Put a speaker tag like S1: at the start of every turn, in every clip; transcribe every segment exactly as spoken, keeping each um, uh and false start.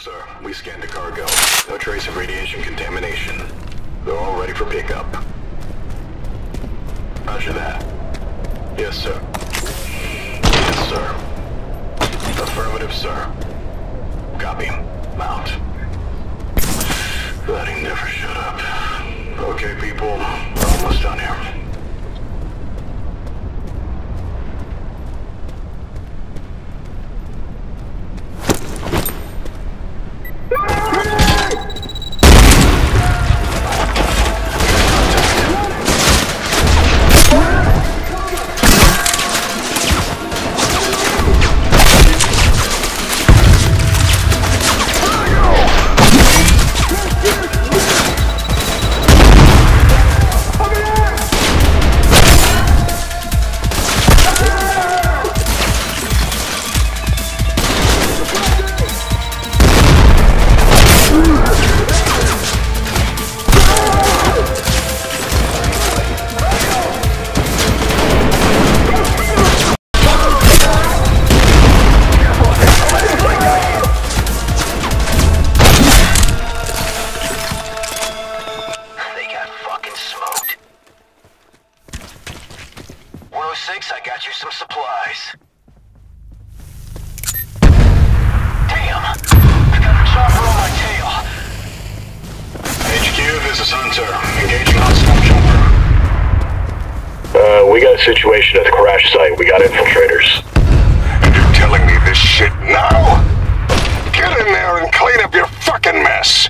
S1: Sir, we scanned the cargo. No trace of radiation contamination. They're all ready for pickup. Roger that. Yes, sir. Yes, sir. Affirmative, sir. Copy. Mount. That he never shut up. Okay, people. We're almost done here.
S2: I got you some supplies. Damn! I got a chopper on my tail.
S1: H Q, this is Hunter. Engaging hostile chopper.
S3: Uh, we got a situation at the crash site. We got infiltrators.
S4: And you're telling me this shit now? Get in there and clean up your fucking mess!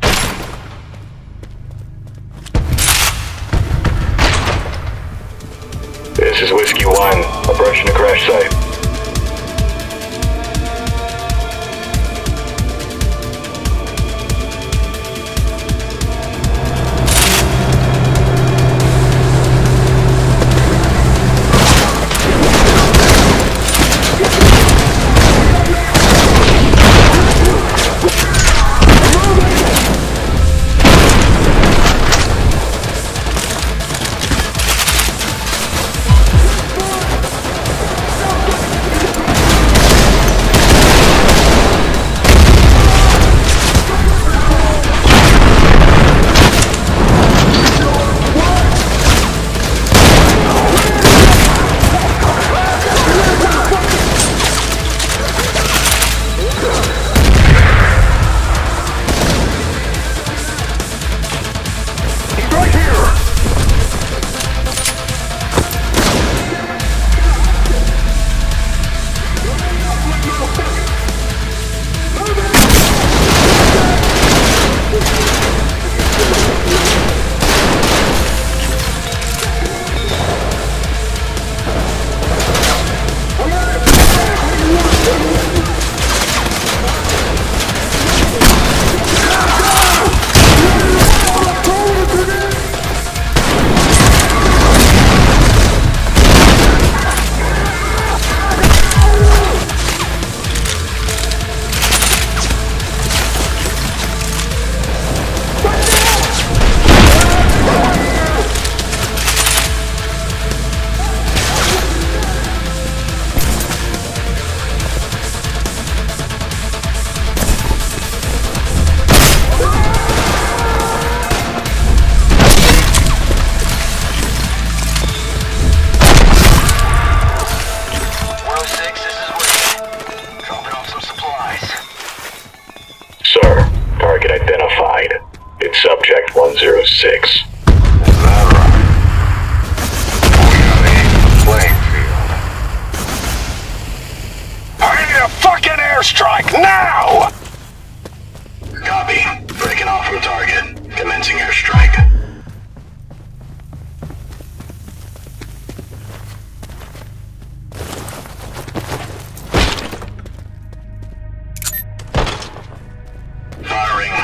S3: This is Whiskey one, approaching the crash site. Sir, target identified. It's subject one zero six.
S4: Is that right? We gotta even the playing field. I need a fucking airstrike now!
S1: Copy. Breaking off from target. Commencing airstrike. Firing.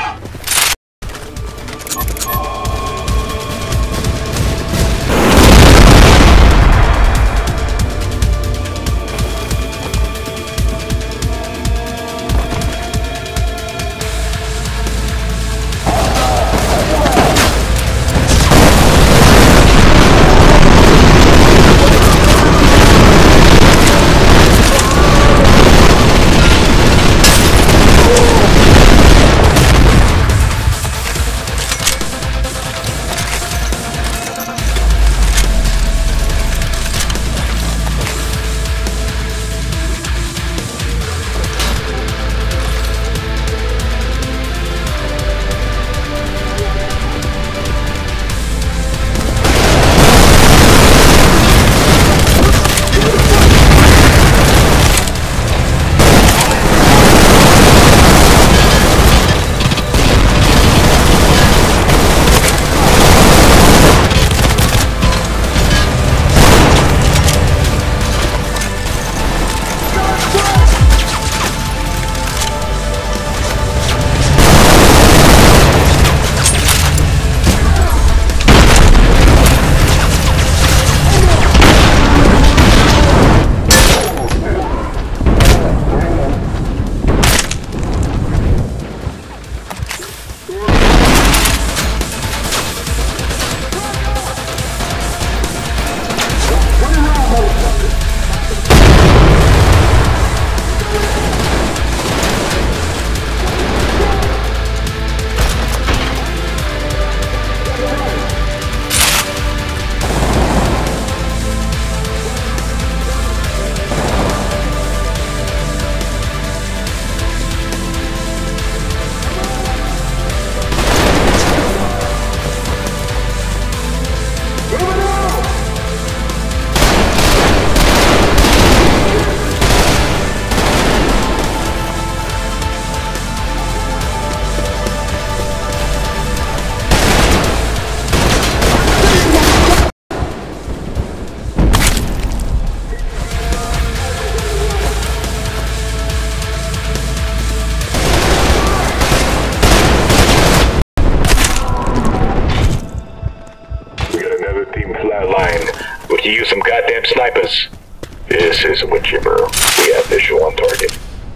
S3: snipers. This is Whichever. We have visual on target.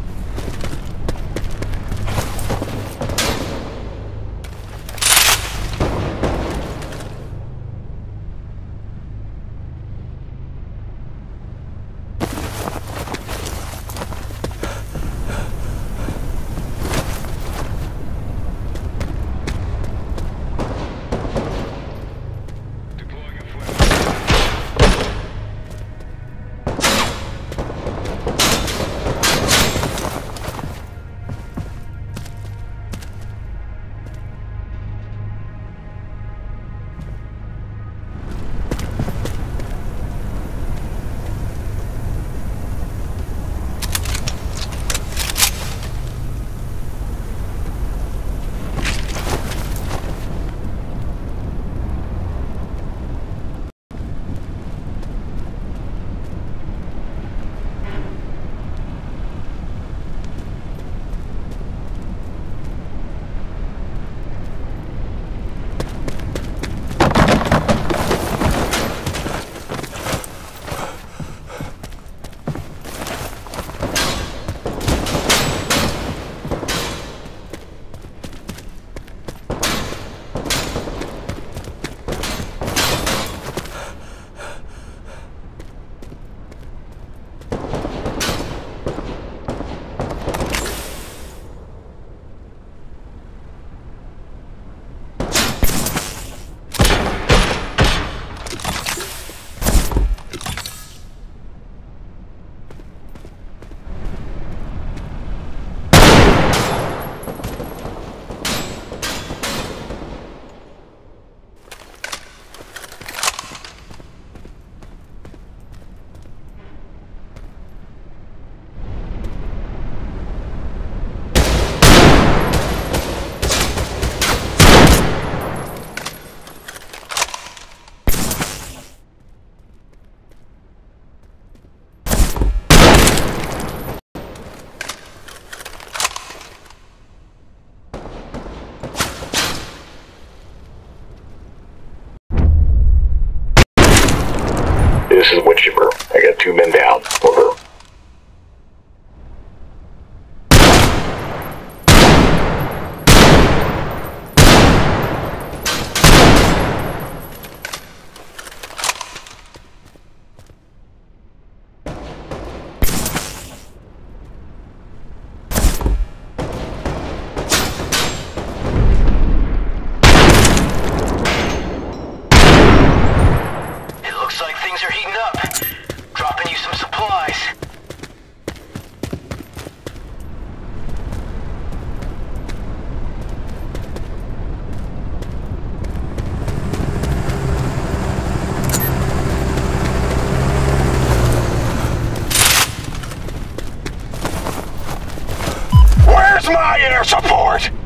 S3: This is Whichever. I got two men down. Over.
S2: Looks like things are heating up. Dropping you some supplies.
S4: Where's my air support?